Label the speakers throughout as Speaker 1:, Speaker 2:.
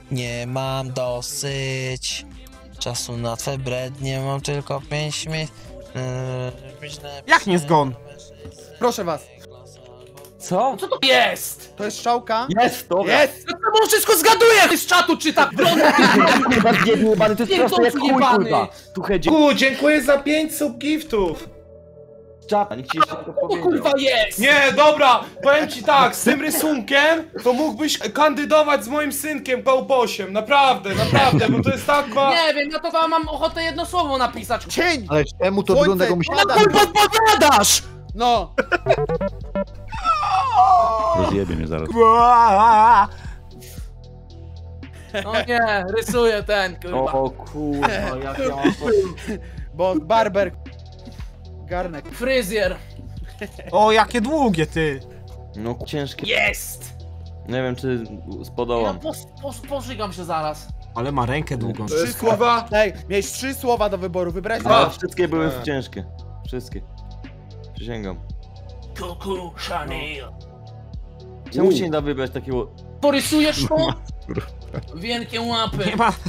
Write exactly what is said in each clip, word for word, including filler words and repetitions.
Speaker 1: Nie mam dosyć czasu na twe brednie, mam tylko pięć minut.
Speaker 2: Jak nie zgon?
Speaker 3: Proszę was.
Speaker 4: Co?
Speaker 5: Co to jest?
Speaker 3: To jest strzałka.
Speaker 4: Jest, dobra.
Speaker 3: Jest!
Speaker 5: No to wszystko zgaduje! Z czatu czyta!
Speaker 4: Chyba zjebany, to jest proste jak chuj, kurwa. Tu chodzi.
Speaker 6: Ku, dziękuję za pięć subgiftów.
Speaker 4: Czapa, nikt ci jeszcze tylko
Speaker 5: Co
Speaker 4: powiedział.
Speaker 5: kurwa jest?
Speaker 6: Nie, dobra, powiem ci tak, z tym rysunkiem to mógłbyś kandydować z moim synkiem Pałposiem, naprawdę, naprawdę, bo to jest tak ma...
Speaker 5: Nie wiem, no to mam ochotę jedno słowo napisać.
Speaker 3: Cień!
Speaker 7: Ale czemu to wygląda jak myślałem?
Speaker 3: pada.
Speaker 5: podpowiadasz!
Speaker 3: No!
Speaker 7: Rozjebie mnie zaraz.
Speaker 5: No nie, rysuję ten, kurwa.
Speaker 4: O kurwa, jak ja mam to...
Speaker 3: Bo barber... Garnek.
Speaker 5: Fryzjer.
Speaker 2: O, jakie długie, ty.
Speaker 4: No ciężkie.
Speaker 5: Jest!
Speaker 4: Nie wiem czy
Speaker 5: Ja
Speaker 4: spodobam.
Speaker 5: pos, pos, pożygam się zaraz.
Speaker 2: Ale ma rękę długą.
Speaker 6: To jest kurwa...
Speaker 3: Ej, miałeś trzy słowa do wyboru, wybrałeś
Speaker 4: Ale
Speaker 3: dwa.
Speaker 4: wszystkie były
Speaker 6: A.
Speaker 4: ciężkie. Wszystkie. Przysięgam.
Speaker 5: Kuku, Chanel.
Speaker 4: Czemu się nie da wybrać takiego...
Speaker 5: Porysujesz to? Wielkie łapy.
Speaker 2: Nie ma...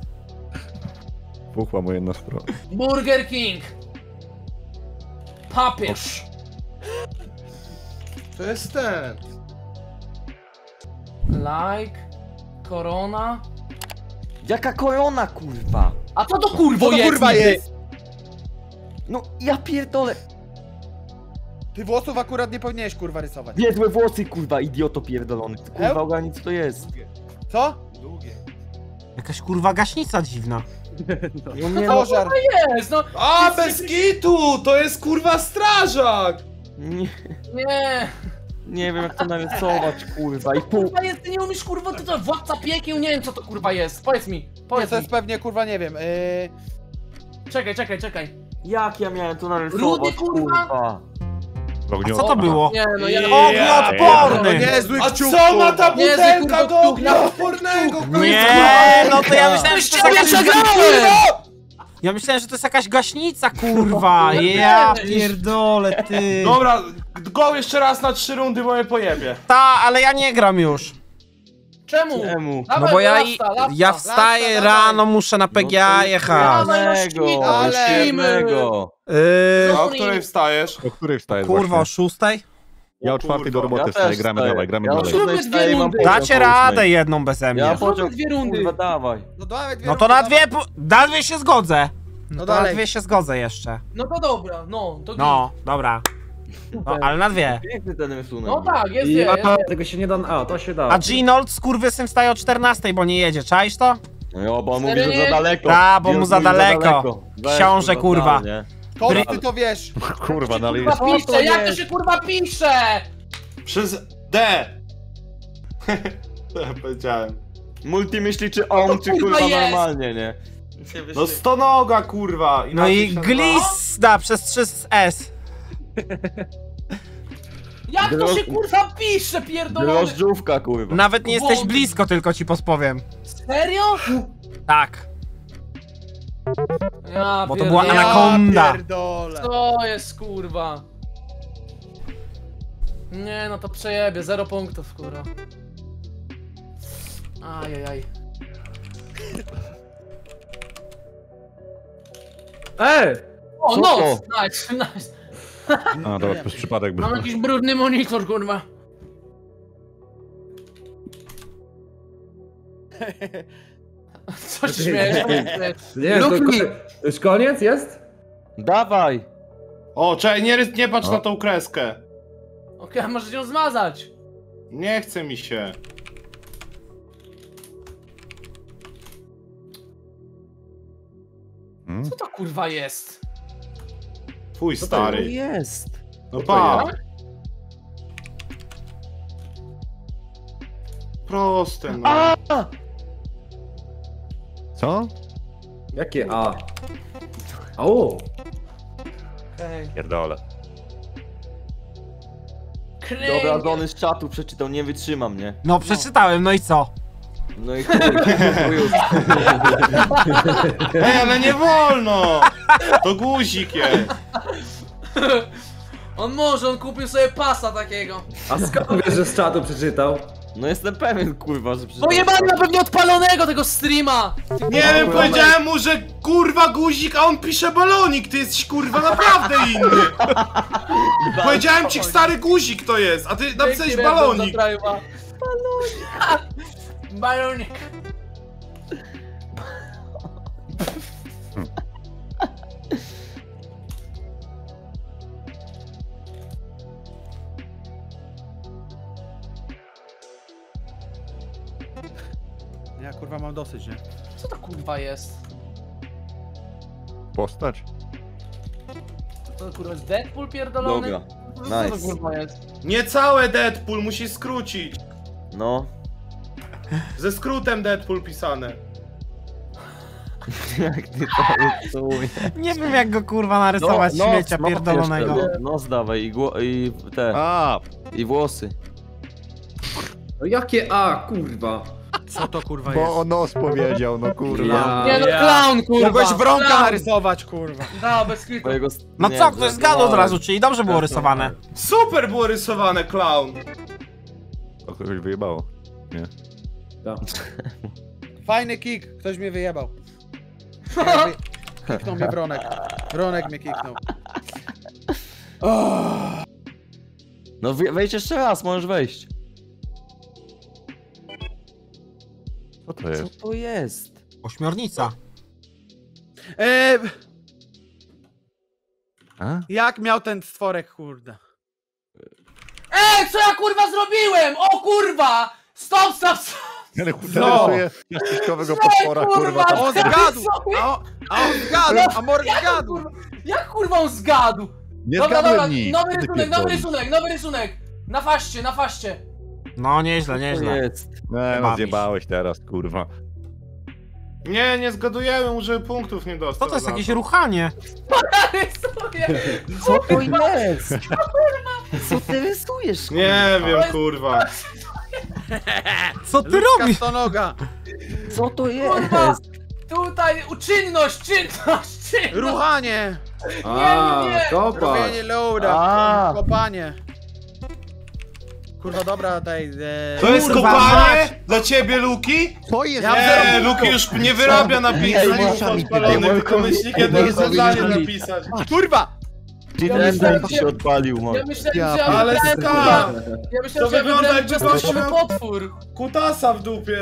Speaker 7: Puchła moja jedna strona.
Speaker 5: Burger King. Papież.
Speaker 6: To jest ten...
Speaker 5: Like. Korona.
Speaker 4: Jaka korona, kurwa?
Speaker 5: A co to kurwo
Speaker 3: Co to
Speaker 5: jest?
Speaker 3: kurwa
Speaker 5: niby?
Speaker 3: jest?
Speaker 4: No ja pierdolę.
Speaker 3: Ty włosów akurat nie powinieneś kurwa rysować.
Speaker 4: Biedłe włosy, kurwa, idioto pierdolony. Ty, kurwa,
Speaker 3: Eł?
Speaker 4: ogarnij co to jest.
Speaker 3: Co?
Speaker 2: Jakaś kurwa gaśnica dziwna.
Speaker 4: No nie no,
Speaker 3: Pożar.
Speaker 5: Jest, no.
Speaker 6: A, bez kitu! To jest kurwa strażak!
Speaker 4: nie,
Speaker 5: Nie.
Speaker 4: nie wiem jak to narysować, kurwa, i pół...
Speaker 5: Kurwa jest, ty nie umiesz kurwa, ty to władca piekieł, nie wiem co to kurwa jest. Powiedz mi,
Speaker 3: Nie,
Speaker 5: powiedz
Speaker 3: to
Speaker 5: mi.
Speaker 3: jest pewnie kurwa nie wiem. Yy...
Speaker 5: Czekaj, czekaj, czekaj.
Speaker 4: Jak ja miałem to narysować,
Speaker 5: Rudy, kurwa?
Speaker 4: kurwa?
Speaker 2: A co to było?
Speaker 5: Nie no, ja...
Speaker 2: Ognioodporny!
Speaker 3: Nie, zły
Speaker 6: A
Speaker 3: kciuk,
Speaker 6: co ma ta
Speaker 5: Nie,
Speaker 6: butelka
Speaker 5: kurwa,
Speaker 6: do
Speaker 5: kciuk,
Speaker 6: ognia
Speaker 5: no.
Speaker 6: odpornego?
Speaker 2: Nie, no to ja myślałem, że to jest jakaś...
Speaker 5: przegrałem!
Speaker 2: Ja myślałem, że to jest jakaś gaśnica, kurwa! Ja pierdolę, ty!
Speaker 6: Dobra, go jeszcze raz na trzy rundy, bo mnie pojebie.
Speaker 2: Ta, ale ja nie gram już.
Speaker 5: Czemu?
Speaker 4: Czemu?
Speaker 2: No
Speaker 5: Dawaj,
Speaker 2: bo ja,
Speaker 5: lasta,
Speaker 2: i,
Speaker 5: lasta.
Speaker 2: ja wstaję
Speaker 3: lasta,
Speaker 2: rano,
Speaker 3: dawaj.
Speaker 2: muszę na P G A
Speaker 4: No to
Speaker 2: jechać.
Speaker 4: Jednego,
Speaker 3: Ale-
Speaker 4: jednego.
Speaker 2: Yy,
Speaker 6: A o której wstajesz?
Speaker 7: O której wstajesz
Speaker 2: kurwa, o
Speaker 7: właśnie?
Speaker 2: szóstej?
Speaker 7: Ja o czwartej do
Speaker 6: kurwa.
Speaker 7: roboty
Speaker 4: Ja
Speaker 7: wstaję,
Speaker 4: też
Speaker 7: gramy
Speaker 4: wstaję.
Speaker 7: dalej, gramy
Speaker 4: Ja o
Speaker 7: dalej.
Speaker 4: szóstej
Speaker 5: Zróbmy dwie
Speaker 4: wstaję, mam
Speaker 5: rundy.
Speaker 4: pociąg
Speaker 2: Dacie
Speaker 4: o
Speaker 2: radę
Speaker 4: ósmej.
Speaker 2: jedną beze mnie.
Speaker 4: Ja
Speaker 5: Zróbmy
Speaker 4: pociąg,
Speaker 5: dwie rundy.
Speaker 4: kurwa, dawaj.
Speaker 3: No dawaj dwie
Speaker 2: No to na
Speaker 3: rundy,
Speaker 2: dwie, na dwie się zgodzę.
Speaker 3: No
Speaker 2: No to na
Speaker 3: dalej.
Speaker 2: dwie się zgodzę jeszcze.
Speaker 5: No to dobra, no, to
Speaker 2: No, dobra. No, ale na dwie.
Speaker 4: Piękny ten rysunek.
Speaker 5: No tak, jest,
Speaker 8: Ja,
Speaker 5: jest, jest.
Speaker 8: tego się nie da... A, to się da.
Speaker 2: A Ginold skurwysyn wstaje o czternastej, bo nie jedzie, czaisz to?
Speaker 4: No bo on mówi,
Speaker 5: Serio
Speaker 4: że
Speaker 5: nie?
Speaker 4: za daleko.
Speaker 2: Ta, bo
Speaker 4: Więc
Speaker 2: mu za
Speaker 4: mówi
Speaker 2: daleko.
Speaker 4: Weź,
Speaker 2: Książę, kurwa.
Speaker 4: dał, nie?
Speaker 3: Kory, ty to wiesz.
Speaker 7: Kurwa, dalej
Speaker 5: Kurwa
Speaker 7: jest...
Speaker 5: pisze, jak to się kurwa pisze?
Speaker 6: Przez D. Ja powiedziałem.
Speaker 4: Multi myśli czy on, czy
Speaker 5: kurwa
Speaker 4: kurwa
Speaker 5: jest?
Speaker 4: normalnie, nie?
Speaker 6: No stonoga kurwa.
Speaker 2: No i
Speaker 6: inaczej się nazywa.
Speaker 2: glista przez trzy S.
Speaker 5: Jak to
Speaker 4: Gro-
Speaker 5: się kurwa pisze, pierdolony?
Speaker 4: Drożdżówka, kurwa.
Speaker 2: Nawet nie jesteś
Speaker 5: Wąt.
Speaker 2: blisko, tylko ci podpowiem.
Speaker 5: Serio?
Speaker 2: Tak,
Speaker 5: Ja
Speaker 2: bo to była
Speaker 5: pierdolę.
Speaker 2: anakonda.
Speaker 3: Ja pierdolę.
Speaker 5: Co jest kurwa? Nie no to przejebie, zero punktów kurwa. Ajajaj.
Speaker 8: Ej!
Speaker 5: O,
Speaker 4: Co
Speaker 5: noc!
Speaker 4: to?
Speaker 5: Nice, nice.
Speaker 7: A, dobra, przez przypadek był.
Speaker 5: Mam jakiś brudny monitor, kurwa. Co się śmiejesz?
Speaker 8: Nie, to,
Speaker 5: Lub mi.
Speaker 8: to już koniec jest?
Speaker 4: Dawaj!
Speaker 6: O, czekaj, nie, rys- nie patrz
Speaker 7: O.
Speaker 6: na tą kreskę.
Speaker 5: Okej, a możesz ją zmazać.
Speaker 6: Nie chce mi się.
Speaker 7: Hmm?
Speaker 5: Co to kurwa jest?
Speaker 6: Twój
Speaker 4: To
Speaker 6: stary.
Speaker 4: jest.
Speaker 6: No pa.
Speaker 5: jest?
Speaker 6: Proste no.
Speaker 7: Co?
Speaker 8: Jakie A? O!
Speaker 5: Okej.
Speaker 7: Pierdolę.
Speaker 5: Kręg.
Speaker 4: Dobra, Dony z czatu przeczytał, nie wytrzymam, nie?
Speaker 2: No przeczytałem, no i co?
Speaker 4: No i kurwa, już.
Speaker 6: Ej, ale nie wolno! To guzik jest.
Speaker 5: On może, on kupił sobie pasa takiego.
Speaker 8: A skąd wiesz, że z czatu przeczytał?
Speaker 9: No jestem pewien, kurwa, że przecież...
Speaker 5: Pojebany na pewno odpalonego tego streama!
Speaker 6: Nie wiem, powiedziałem mu, że kurwa guzik, a on pisze balonik, ty jesteś kurwa naprawdę inny. Powiedziałem ci stary guzik to jest, a ty napisałeś balonik.
Speaker 5: Balonik! Balonik!
Speaker 3: Ja kurwa mam dosyć, nie?
Speaker 5: Co to kurwa jest?
Speaker 7: Postać?
Speaker 5: To kurwa jest Deadpool pierdolony?
Speaker 9: Dobra,
Speaker 5: Co to
Speaker 9: nice.
Speaker 5: kurwa jest?
Speaker 6: Nie całe Deadpool, musisz skrócić.
Speaker 9: No.
Speaker 6: Ze skrótem Deadpool pisane.
Speaker 9: Jak ty to rysuj.
Speaker 2: Nie wiem jak go kurwa narysować
Speaker 9: No,
Speaker 2: śmiecia
Speaker 9: nos
Speaker 2: pierdolonego.
Speaker 9: jeszcze, Nos dawaj i, gło i te,
Speaker 7: A,
Speaker 9: i włosy.
Speaker 8: No jakie A, kurwa.
Speaker 3: Co to kurwa
Speaker 7: bo
Speaker 3: jest?
Speaker 7: on nos powiedział, no kurwa.
Speaker 8: Ja.
Speaker 5: Nie no,
Speaker 3: ja.
Speaker 5: clown kurwa!
Speaker 3: Mogłeś wronka
Speaker 5: Clown.
Speaker 3: narysować, kurwa.
Speaker 5: No, bez kitu.
Speaker 9: Twojego...
Speaker 2: No
Speaker 9: nie,
Speaker 2: co, ktoś zgadł od razu, czyli dobrze było rysowane.
Speaker 6: Super było rysowane, clown.
Speaker 7: To kogoś wyjebało. Nie.
Speaker 3: Fajny kick, ktoś mnie wyjebał. Ja wy... Kiknął mnie Wronek. Wronek mnie kiknął. Oh.
Speaker 9: No we- wejdź jeszcze raz, możesz wejść.
Speaker 7: Co to
Speaker 9: Co
Speaker 7: jest?
Speaker 9: to jest?
Speaker 2: Ośmiornica.
Speaker 3: Eee,
Speaker 7: A?
Speaker 3: jak miał ten stworek, kurde?
Speaker 5: Ej, co ja kurwa zrobiłem? O kurwa! Stop, stop, stop!
Speaker 7: Ale
Speaker 3: No.
Speaker 7: narysuje jakiśkowego potwora, kurwa.
Speaker 5: kurwa,
Speaker 7: Tam.
Speaker 3: On zgadł! A on, a on zgadł! A Mor zgadł!
Speaker 5: Kurwa, jak kurwa on zgadł?
Speaker 7: Nie
Speaker 5: Dobra, dobra,
Speaker 7: zgadłem nic.
Speaker 5: nowy
Speaker 7: Co ty
Speaker 5: rysunek, nowy
Speaker 7: pierdolisz?
Speaker 5: rysunek, nowy rysunek! Na faście, na faście!
Speaker 2: No nieźle,
Speaker 9: To
Speaker 2: nieźle.
Speaker 9: jest.
Speaker 7: Nie, no
Speaker 2: Bawisz.
Speaker 7: zjebałeś teraz, kurwa.
Speaker 6: Nie, nie zgadujemy, żeby punktów nie dostał.
Speaker 2: Co to jest
Speaker 6: za
Speaker 2: jakieś
Speaker 6: to.
Speaker 2: ruchanie?
Speaker 5: Rysuję!
Speaker 9: Co to jest? Co ty rysujesz?
Speaker 6: Nie wiem, kurwa.
Speaker 2: Co ty
Speaker 3: Ludzka
Speaker 2: robisz?
Speaker 3: stonoga!
Speaker 9: Co to
Speaker 5: Kurwa!
Speaker 9: jest?
Speaker 5: Tutaj uczynność, czynność, czynność!
Speaker 3: Ruchanie!
Speaker 8: A,
Speaker 5: nie.
Speaker 8: kopacz.
Speaker 3: Robienie loada!
Speaker 9: A.
Speaker 3: Kopanie! Kurwa, dobra, daj... E...
Speaker 6: To jest
Speaker 2: Kurwa,
Speaker 6: kopanie
Speaker 2: mać.
Speaker 6: dla ciebie, Luki?
Speaker 7: To jest...
Speaker 3: Ja
Speaker 6: Nie,
Speaker 3: zero
Speaker 6: Luki już nie wyrabia napisów
Speaker 7: Ej,
Speaker 6: odpalony,
Speaker 7: ej,
Speaker 6: tylko myśli, kiedy
Speaker 7: ej,
Speaker 6: jest zadanie
Speaker 7: ej,
Speaker 6: napisać.
Speaker 3: Kurwa!
Speaker 9: Ty
Speaker 5: Ja
Speaker 9: ten
Speaker 5: myślałem,
Speaker 9: dęb
Speaker 5: że-
Speaker 9: się odpalił, man.
Speaker 5: Ja myślałem,
Speaker 7: Ja
Speaker 5: że ja
Speaker 6: Ale
Speaker 5: wybrałem,
Speaker 6: skąd?
Speaker 5: kurwa, ja
Speaker 6: To
Speaker 5: myślałem, że ja
Speaker 6: wygląda,
Speaker 5: wybrałem
Speaker 6: jakby
Speaker 5: czasnościowy
Speaker 6: gościu miał-
Speaker 5: potwór!
Speaker 6: Kutasa w dupie.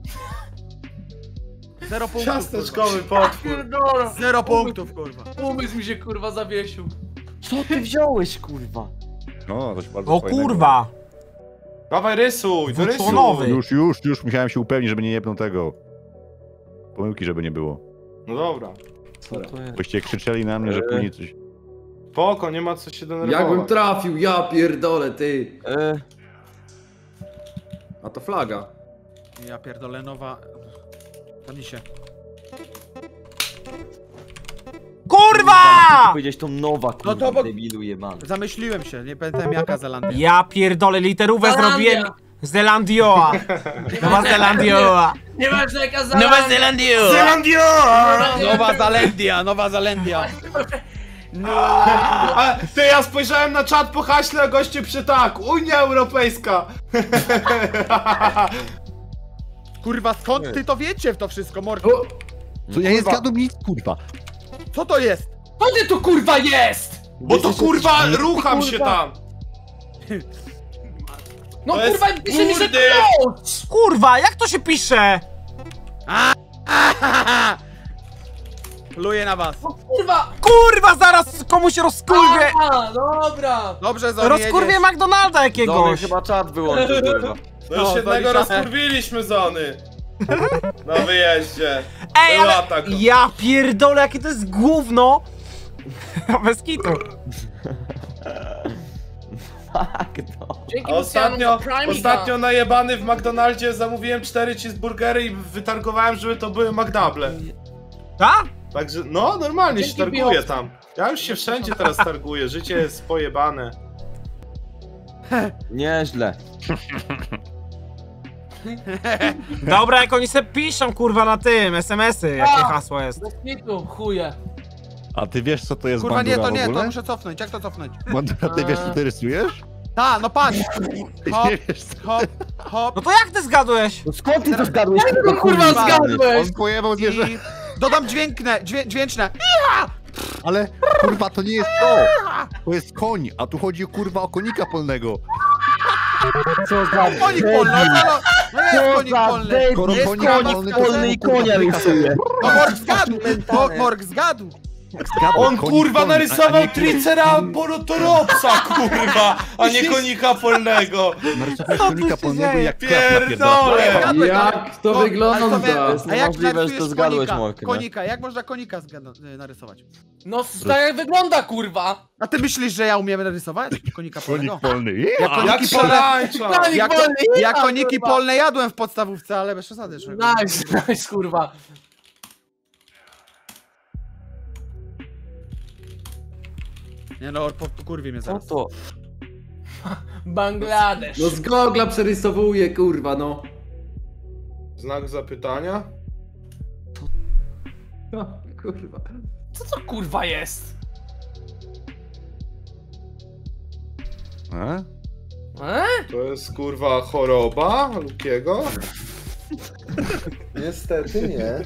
Speaker 3: Zero punktów, kurwa.
Speaker 6: Ciasteczkowy potwór.
Speaker 5: Pierdolę!
Speaker 3: Zero punktów, kurwa.
Speaker 5: Umysł mi się kurwa zawiesił.
Speaker 9: Co ty wziąłeś, kurwa?
Speaker 7: No, coś bardzo
Speaker 2: O
Speaker 7: fajnego.
Speaker 2: kurwa!
Speaker 6: Dawaj, rysuj, wyrysuj.
Speaker 2: Dwuczłonowy.
Speaker 7: Już, już, już musiałem się upewnić, żeby nie jebną tego. Pomyłki, żeby nie było.
Speaker 6: No dobra.
Speaker 9: Co to jest?
Speaker 7: Boście krzyczeli na mnie, że później coś...
Speaker 6: Spoko, nie ma co się denerwować.
Speaker 8: Jakbym trafił, ja pierdolę, ty.
Speaker 9: E,
Speaker 8: A to flaga.
Speaker 3: Ja pierdolę, nowa... Panisie.
Speaker 2: Kurwa!
Speaker 9: powiedziałeś to nowa, kurwa,
Speaker 3: No to bo-
Speaker 9: debilu jebany.
Speaker 3: Zamyśliłem się, nie pamiętam jaka Zelandia.
Speaker 2: Ja pierdolę, literówę
Speaker 5: Zelandia.
Speaker 2: zrobiłem. Zelandioa. Nowa Zelandioa.
Speaker 5: Nieważne jaka
Speaker 2: Nowa
Speaker 5: zalana.
Speaker 2: Zelandioa.
Speaker 6: Zelandia!
Speaker 3: Nowa Zalendia, Nowa Zalendia.
Speaker 6: A ty, ja spojrzałem na czat po haśle, a goście przy tak. Unia Europejska.
Speaker 3: Kurwa, skąd ty to wiecie w to wszystko, Morki?
Speaker 7: Co, ja nie zgadłem nic, kurwa.
Speaker 3: Co to jest?
Speaker 5: Co ty tu kurwa jest?
Speaker 6: Bo to kurwa, rucham się tam.
Speaker 5: No
Speaker 6: To jest
Speaker 5: kurwa, pisze mi, że
Speaker 6: kurde.
Speaker 5: coach!
Speaker 2: Kurwa, jak to się pisze?
Speaker 3: Pluję na was.
Speaker 5: No kurwa!
Speaker 2: Kurwa, zaraz komuś rozkurwie.
Speaker 5: A, dobra!
Speaker 3: Dobrze, Zoni,
Speaker 2: Rozkurwie
Speaker 3: jedziesz.
Speaker 2: McDonalda
Speaker 9: Zowie
Speaker 2: jakiegoś.
Speaker 9: chyba czat wyłączył, kurwa.
Speaker 6: To już
Speaker 3: No,
Speaker 6: jednego
Speaker 3: zaliczamy.
Speaker 6: rozkurwiliśmy Zony. Na wyjeździe.
Speaker 2: Ej,
Speaker 6: Była
Speaker 2: ale
Speaker 6: taka.
Speaker 2: ja pierdolę, jakie to jest gówno. Bez kitu.
Speaker 9: Fuck no.
Speaker 5: Dzięki
Speaker 6: A
Speaker 5: Luciano
Speaker 6: ostatnio,
Speaker 5: za Primika.
Speaker 6: ostatnio najebany w McDonaldzie zamówiłem cztery cheeseburgery i wytargowałem, żeby to były McDouble.
Speaker 2: Tak?
Speaker 6: Także, no, normalnie się
Speaker 5: Dzięki
Speaker 6: targuję
Speaker 5: Bios.
Speaker 6: tam. Ja już się wszędzie teraz targuję, życie jest pojebane.
Speaker 9: Nieźle.
Speaker 2: Dobra, jak oni se piszą, kurwa, na tym, es em esy, jakie
Speaker 5: A.
Speaker 2: hasło jest.
Speaker 5: Bez kitu, chuje.
Speaker 7: A ty wiesz, co to jest
Speaker 3: Kurwa, nie,
Speaker 7: bandura
Speaker 3: to
Speaker 7: w
Speaker 3: nie,
Speaker 7: ogóle?
Speaker 3: to muszę cofnąć. Jak to cofnąć?
Speaker 7: Bandura, ty wiesz, co ty rysujesz?
Speaker 3: Ta, no patrz! Hop,
Speaker 7: Nie wiesz co.
Speaker 3: hop, hop.
Speaker 2: No to jak ty zgadłeś?
Speaker 4: No skąd ty to zgadłeś?
Speaker 5: No kurwa, zgadłeś!
Speaker 7: On pojebał zwierzę.
Speaker 3: I dodam dźwiękne, dźwię, dźwięczne.
Speaker 7: Ale kurwa, to nie jest to. To jest koń, a tu chodzi kurwa o konika polnego.
Speaker 4: Co za
Speaker 3: Konik polny, no, no jest
Speaker 4: Co
Speaker 3: konik
Speaker 4: za
Speaker 3: polny.
Speaker 4: debil,
Speaker 3: Jest
Speaker 7: konik
Speaker 3: konik
Speaker 4: polny i konia rysuje.
Speaker 3: No Morg zgadł, Mo- Morg zgadł.
Speaker 6: On
Speaker 7: Konik
Speaker 6: kurwa
Speaker 7: polny, a
Speaker 6: narysował
Speaker 7: nie-
Speaker 6: Triceratoropsa, kurwa, a nie konika polnego.
Speaker 7: Narysował konika polnego jak kwiat napierdala.
Speaker 6: Pierdolę!
Speaker 3: Zgadłeś, ale-
Speaker 8: Jak to
Speaker 3: No, ale
Speaker 8: wygląda?
Speaker 3: wie-
Speaker 9: jest
Speaker 3: A jak
Speaker 9: niemożliwe, że to
Speaker 3: narysujesz
Speaker 9: zgadłeś,
Speaker 3: konika?
Speaker 9: Mork, nie?
Speaker 3: Konika, jak można konika zgad- y, narysować?
Speaker 5: No tak jak wygląda, kurwa!
Speaker 3: A ty myślisz, że ja umiem narysować konika
Speaker 7: Konik
Speaker 3: polnego?
Speaker 7: polny.
Speaker 3: Jak
Speaker 6: Jak
Speaker 3: koniki polne,
Speaker 6: szarańcza!
Speaker 3: jak,
Speaker 5: wolny,
Speaker 3: ja
Speaker 5: ja,
Speaker 3: koniki
Speaker 5: kurwa.
Speaker 3: polne jadłem w podstawówce, ale bez przesady. że-
Speaker 5: Nice, nice, kurwa.
Speaker 3: Nie no, po, po kurwie mnie
Speaker 9: Co
Speaker 3: zaraz.
Speaker 9: to?
Speaker 5: Bangladesz.
Speaker 8: No z gogla przerysowuje, kurwa, no.
Speaker 6: Znak zapytania?
Speaker 8: O, kurwa.
Speaker 5: Co to kurwa jest?
Speaker 7: A?
Speaker 5: E?
Speaker 6: To jest kurwa choroba Lukiego? Niestety nie.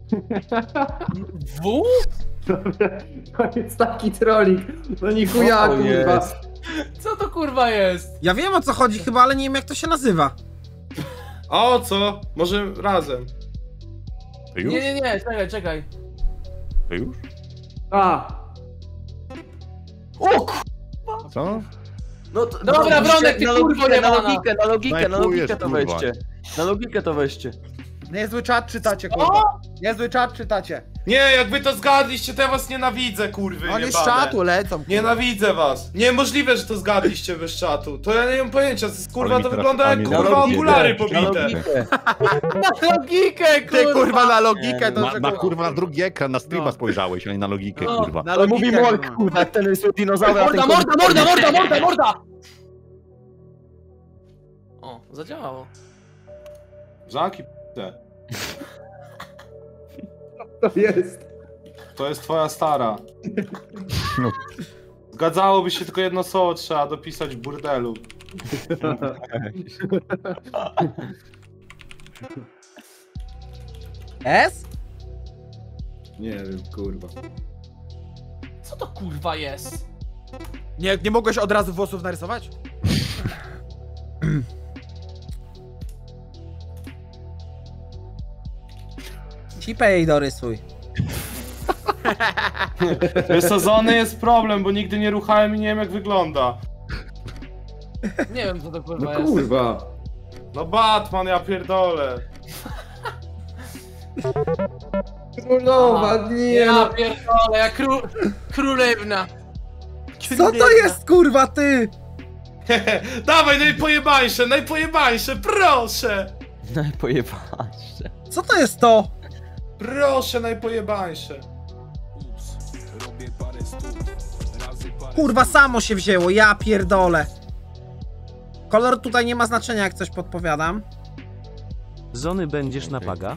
Speaker 5: W?
Speaker 8: To jest taki trolik. No nie chuja,
Speaker 9: Co to
Speaker 8: kurwa.
Speaker 9: jest?
Speaker 5: Co to kurwa jest?
Speaker 2: Ja wiem o co chodzi chyba, ale nie wiem jak to się nazywa.
Speaker 6: A o co? Może razem.
Speaker 7: To już?
Speaker 5: Nie, nie, nie, czekaj, czekaj.
Speaker 7: To już?
Speaker 8: A.
Speaker 5: O kur...
Speaker 7: Co?
Speaker 9: No to,
Speaker 5: Dobra,
Speaker 9: no,
Speaker 5: Bronek, ty
Speaker 9: na
Speaker 5: kurwo
Speaker 9: logikę, na
Speaker 5: jebana.
Speaker 9: logikę, na logikę, na
Speaker 7: Snajpujesz,
Speaker 9: logikę to
Speaker 7: kurwa.
Speaker 9: weźcie. Na logikę to weźcie.
Speaker 3: Niezły czat czytacie, kurwa. Niezły czat czytacie.
Speaker 6: Nie, jak wy to zgadliście, to ja was nienawidzę, kurwy
Speaker 3: Oni z
Speaker 6: jebane.
Speaker 3: czatu lecą. kurwa.
Speaker 6: Nienawidzę was. Niemożliwe, że to zgadliście bez czatu. To ja nie mam pojęcia, to jest, kurwa,
Speaker 7: Ale mi
Speaker 6: to
Speaker 7: teraz
Speaker 6: wygląda jak
Speaker 7: ani
Speaker 6: kurwa
Speaker 7: logikę.
Speaker 6: okulary
Speaker 9: Na
Speaker 6: pobite.
Speaker 9: logikę.
Speaker 5: Na logikę, kurwa!
Speaker 3: Ty kurwa na logikę to
Speaker 7: Na,
Speaker 3: że
Speaker 7: na
Speaker 3: kurwa.
Speaker 7: kurwa na drugi ekran, na streama
Speaker 3: No.
Speaker 7: spojrzałeś, a nie na logikę,
Speaker 5: No.
Speaker 7: kurwa.
Speaker 3: Na
Speaker 4: Ale
Speaker 3: logikę,
Speaker 4: mówi Mork,
Speaker 3: kurwa.
Speaker 4: kurwa, jak ten rysuje dinozaura. a ten
Speaker 5: Morda,
Speaker 4: konik
Speaker 5: morda, morda,
Speaker 4: polny.
Speaker 5: morda, morda, morda! O, zadziałało.
Speaker 6: Żaki p***e.
Speaker 8: To jest.
Speaker 6: To jest twoja stara.
Speaker 7: No.
Speaker 6: Zgadzałoby się tylko jedno słowo, trzeba dopisać w burdelu.
Speaker 2: S?
Speaker 8: Nie wiem, kurwa.
Speaker 5: Co to kurwa jest?
Speaker 3: Nie, nie mogłeś od razu włosów narysować?
Speaker 2: Cipę jej dorysuj.
Speaker 6: Wysadzony jest problem, bo nigdy nie ruchałem i nie wiem jak wygląda.
Speaker 5: Nie wiem co to kurwa
Speaker 8: No
Speaker 5: jest.
Speaker 8: kurwa.
Speaker 6: No Batman, ja pierdolę.
Speaker 8: Królowa, nie
Speaker 5: Ja
Speaker 8: no.
Speaker 5: pierdolę, jak kró... królewna.
Speaker 2: Co to jest kurwa ty?
Speaker 6: Dawaj, najpojebańsze, najpojebańsze, proszę!
Speaker 9: Najpojebańsze.
Speaker 2: Co to jest to?
Speaker 6: Proszę, najpojebańsze.
Speaker 2: Kurwa samo się wzięło, ja pierdolę. Kolor tutaj nie ma znaczenia jak coś podpowiadam.
Speaker 10: Zony będziesz na paga?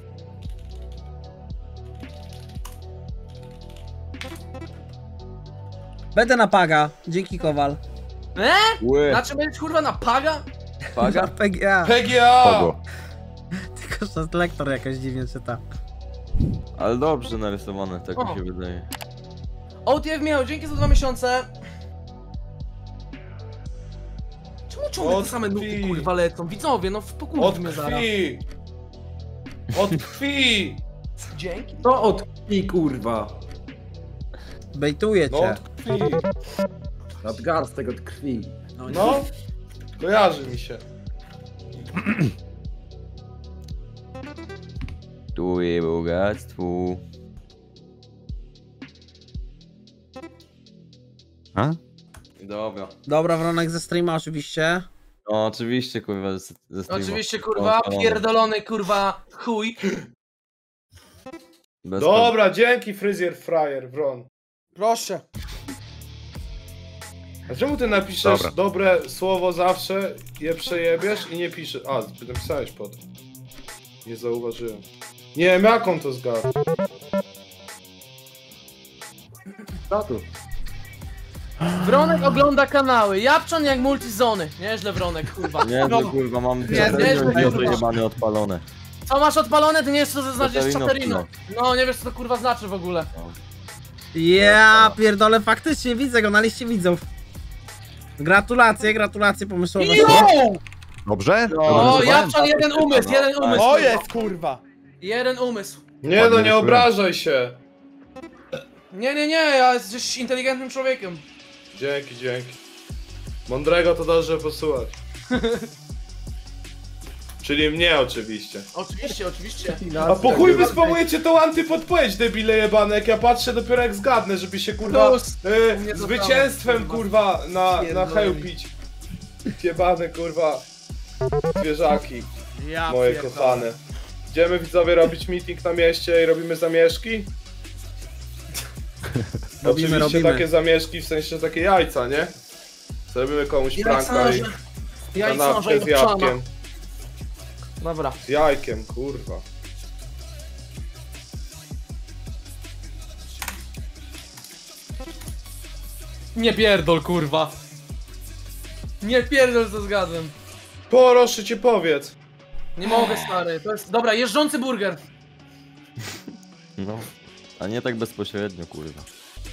Speaker 2: Będę na paga, dzięki Kowal.
Speaker 5: E?
Speaker 9: Łe,
Speaker 5: Na czym będziesz kurwa na paga?
Speaker 9: paga?
Speaker 2: P G A.
Speaker 6: P G A!
Speaker 7: Kogo?
Speaker 2: Tylko że lektor jakoś dziwnie czyta.
Speaker 9: Ale dobrze narysowane, tak
Speaker 5: O.
Speaker 9: mi się wydaje.
Speaker 5: O T F Michał, dzięki za dwa miesiące. Czemu ciągle te same nuty
Speaker 6: Odkwi.
Speaker 5: kurwa lecą? Widzowie, no w pokurw
Speaker 6: Od
Speaker 5: mnie zaraz.
Speaker 6: krwi! Od krwi!
Speaker 5: Dzięki.
Speaker 8: To od krwi, kurwa.
Speaker 2: Bejtuję
Speaker 6: No
Speaker 2: cię.
Speaker 6: od krwi.
Speaker 8: Nadgarstek od krwi.
Speaker 6: No, kojarzy mi się.
Speaker 9: Tu jest bogactwo.
Speaker 7: A?
Speaker 9: Dobra.
Speaker 2: Dobra, Wronek ze streama oczywiście.
Speaker 9: No oczywiście, kurwa, ze, ze streama.
Speaker 5: Oczywiście kurwa,
Speaker 9: O,
Speaker 5: pierdolony kurwa chuj.
Speaker 9: Bez
Speaker 6: Dobra, dzięki fryzjer frajer, Wron.
Speaker 3: Proszę.
Speaker 6: A czemu ty napiszesz
Speaker 7: Dobra.
Speaker 6: dobre słowo zawsze, je przejebiesz i nie piszesz? A, ty napisałeś potem. Nie zauważyłem. Nie wiem jak on to zgadł.
Speaker 8: Co tu?
Speaker 5: Wronek ogląda kanały. Japczan jak multizony. Nieźle Wronek, kurwa.
Speaker 9: Nie, no kurwa, mam
Speaker 5: nie,
Speaker 9: idioty jebane odpalone.
Speaker 5: Co masz odpalone, to nie wiesz co to znaczy jest
Speaker 9: Czaterino.
Speaker 5: Czaterino. No, nie wiesz co to kurwa znaczy w ogóle.
Speaker 2: Ja pierdolę, faktycznie widzę go na liście widzów. Gratulacje, gratulacje pomysłowe.
Speaker 5: Jo!
Speaker 7: Dobrze?
Speaker 5: O, Japczan jeden umysł, jeden umysł.
Speaker 3: O jest, kurwa.
Speaker 5: Jeden umysł.
Speaker 6: Nie no, nie obrażaj się.
Speaker 5: Nie, nie, nie, ja jesteś inteligentnym człowiekiem.
Speaker 6: Dzięki, dzięki. Mądrego to dobrze posłuchać. Czyli mnie oczywiście.
Speaker 5: Oczywiście, oczywiście.
Speaker 6: A po chuj wy spamujecie tą antypodpowiedź, debile jebane, jak ja patrzę dopiero jak zgadnę, żeby się kurwa
Speaker 5: Plus.
Speaker 6: y,
Speaker 5: Nie
Speaker 6: zwycięstwem kurwa na, na chełpić. Jebane kurwa zwierzaki
Speaker 3: Ja
Speaker 6: moje
Speaker 3: pierdolę.
Speaker 6: kochane. Idziemy widzowie robić meeting na mieście i robimy zamieszki?
Speaker 2: Robimy,
Speaker 6: Oczywiście
Speaker 2: robimy.
Speaker 6: takie zamieszki, w sensie takie jajca, nie? Zrobimy komuś pranka i
Speaker 5: Ja i
Speaker 6: kanapkę z jabłkiem.
Speaker 5: Dobra.
Speaker 6: Z jajkiem, kurwa.
Speaker 5: Nie pierdol, kurwa. Nie pierdol, co zgadzam.
Speaker 6: Proszę cię powiedz.
Speaker 5: Nie mogę, stary. To jest... Dobra, jeżdżący burger.
Speaker 9: No, a nie tak bezpośrednio, kurwa.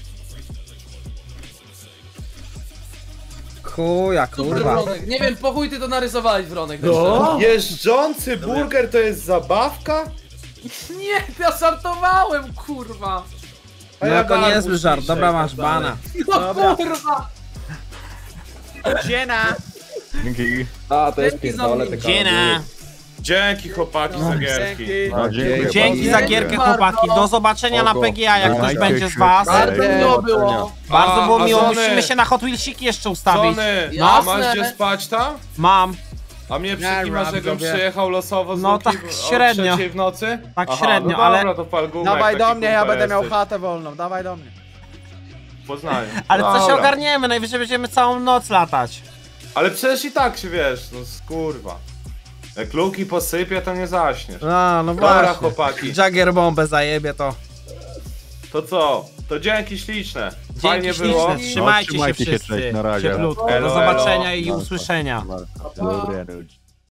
Speaker 2: Chuja,
Speaker 5: Super
Speaker 2: kurwa.
Speaker 5: Wronek. Nie wiem, po chuj ty to narysowałeś, Wronek.
Speaker 6: No. Jeżdżący burger to jest zabawka?
Speaker 5: Nie, ja żartowałem, kurwa.
Speaker 6: A
Speaker 2: No
Speaker 6: ja
Speaker 2: to
Speaker 6: garbus
Speaker 2: niezły żart,
Speaker 6: piszę,
Speaker 2: dobra, masz
Speaker 6: dalej.
Speaker 2: bana.
Speaker 5: No kurwa.
Speaker 3: Siena.
Speaker 7: Dzięki.
Speaker 8: A, to jest
Speaker 5: Dzięki za
Speaker 8: pierdolę,
Speaker 5: mnie.
Speaker 8: te
Speaker 2: Dziena.
Speaker 6: Dzięki chłopaki za gierki.
Speaker 3: Dzięki.
Speaker 7: No, dziękuję
Speaker 2: Dzięki
Speaker 7: bardzo.
Speaker 2: za gierkę, chłopaki. Do zobaczenia na
Speaker 7: Oko.
Speaker 2: P G A, jak ktoś
Speaker 7: Dajcie
Speaker 2: będzie z
Speaker 7: się
Speaker 2: was.
Speaker 7: wstać.
Speaker 5: Bardzo miło było.
Speaker 2: Bardzo
Speaker 6: A,
Speaker 2: było
Speaker 6: a
Speaker 2: miło,
Speaker 6: żony?
Speaker 2: musimy się na Hot Wheelsiki jeszcze ustawić.
Speaker 6: Żony,
Speaker 5: No.
Speaker 6: a masz gdzie spać tam?
Speaker 2: Mam,
Speaker 6: A mnie
Speaker 3: Nie,
Speaker 6: przykimasz,
Speaker 3: Rob,
Speaker 6: żebym
Speaker 3: sobie.
Speaker 6: przyjechał losowo z
Speaker 2: No
Speaker 6: Luki
Speaker 2: tak
Speaker 6: w-
Speaker 2: średnio.
Speaker 6: o trzeciej w nocy?
Speaker 2: Tak
Speaker 6: Aha,
Speaker 2: średnio,
Speaker 6: no
Speaker 2: ale-
Speaker 6: dobra, to pal gumek,
Speaker 3: Dawaj
Speaker 6: taki
Speaker 3: do mnie, ja
Speaker 6: kurwa
Speaker 3: będę miał
Speaker 6: jesteś.
Speaker 3: chatę wolną, dawaj do mnie.
Speaker 6: W Poznaniu.
Speaker 2: ale co się
Speaker 6: Dobra.
Speaker 2: ogarniemy, najwyżej będziemy całą noc latać.
Speaker 6: Ale przecież i tak się wiesz, no kurwa. Jak Luki posypie, to nie zaśniesz.
Speaker 2: A, no
Speaker 6: Dobra
Speaker 2: właśnie.
Speaker 6: chłopaki,
Speaker 2: Jagger bombę zajebie to.
Speaker 6: to co? To dzięki śliczne. Fajnie
Speaker 2: Dzięki
Speaker 6: było.
Speaker 2: śliczne, trzymajcie,
Speaker 7: No, trzymajcie
Speaker 2: się
Speaker 7: się,
Speaker 2: wszyscy.
Speaker 7: cześć, na razie.
Speaker 2: Cieplutko.
Speaker 6: Elo,
Speaker 2: Do zobaczenia
Speaker 6: elo.
Speaker 2: i usłyszenia.
Speaker 7: Dobry,